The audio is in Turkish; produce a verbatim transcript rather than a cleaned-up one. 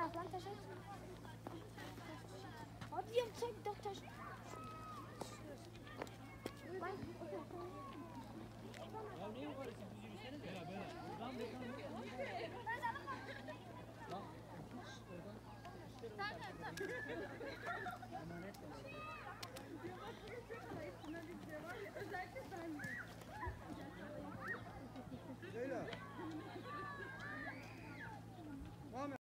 Bak lan taşı. Hadi diyorum çek dört taş. Bak. Ya ne yukarısı? Düz yürüseniz ya böyle. Lan be lan. Tamam tamam.